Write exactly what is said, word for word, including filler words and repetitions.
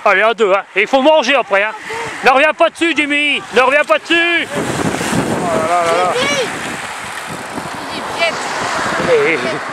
Allez, en deux, hein. Et il faut manger après, hein. Ne reviens pas dessus, Jimmy. Ne reviens pas dessus. Oh là là là là. Il est piètre.